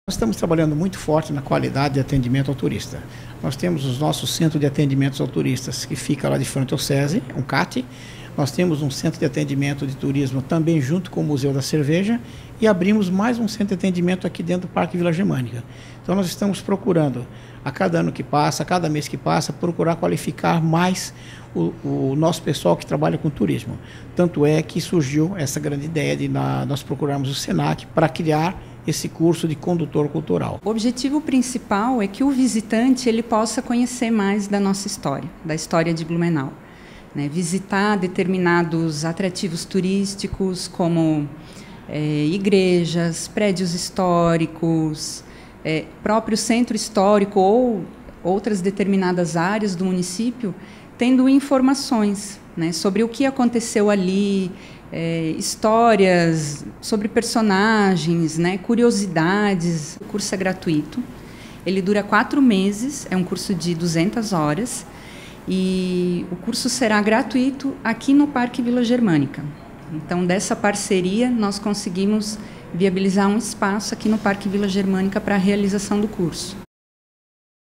Nós estamos trabalhando muito forte na qualidade de atendimento ao turista. Nós temos os nossos centros de atendimentos ao turistas, que fica lá de frente ao SESI, um CAT. Nós temos um centro de atendimento de turismo também junto com o Museu da Cerveja e abrimos mais um centro de atendimento aqui dentro do Parque Vila Germânica. Então nós estamos procurando, a cada ano que passa, a cada mês que passa, procurar qualificar mais o nosso pessoal que trabalha com turismo. Tanto é que surgiu essa grande ideia de nós procurarmos o SENAC para criar esse curso de condutor cultural. O objetivo principal é que o visitante ele possa conhecer mais da nossa história, da história de Blumenau. Visitar determinados atrativos turísticos como igrejas, prédios históricos, próprio centro histórico ou outras determinadas áreas do município, tendo informações sobre o que aconteceu ali, histórias sobre personagens, curiosidades. O curso é gratuito, ele dura 4 meses, é um curso de 200 horas e o curso será gratuito aqui no Parque Vila Germânica. Então, dessa parceria, nós conseguimos viabilizar um espaço aqui no Parque Vila Germânica para a realização do curso.